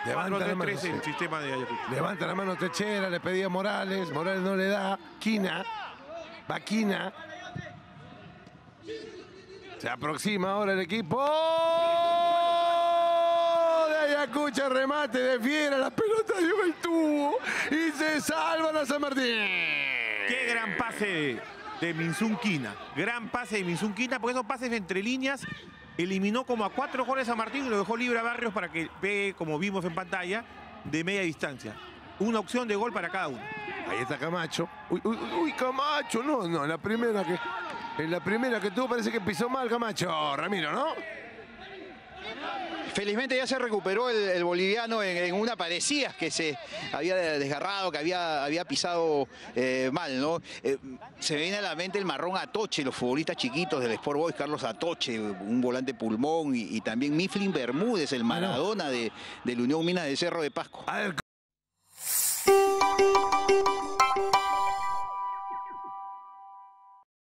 Levanta la mano, 4-3-3 el sistema de Ayacucho. Levanta la mano Techera, le pedía a Morales. Morales no le da. Quina. Va Quina. Se aproxima ahora el equipo de Ayacucho. Remate de Fiera. La pelota dio el tubo. Y se salva la San Martín. Qué gran pase de Minsun Quina. Gran pase de Minsun Quina, porque esos pases entre líneas eliminó como a 4 goles a Martín y lo dejó libre a Barrios para que pegue, como vimos en pantalla, de media distancia. Una opción de gol para cada uno. Ahí está Camacho. Uy, Camacho. No, en la primera que tuvo parece que pisó mal Camacho. Ramiro, ¿no? Felizmente ya se recuperó el boliviano en una parecía que se había desgarrado, que había pisado mal, ¿no? Se me viene a la mente el Marrón Atoche, los futbolistas chiquitos del Sport Boys, Carlos Atoche, un volante pulmón, y también Mifflin Bermúdez, el Maradona de la Unión Minas de Cerro de Pasco. A ver,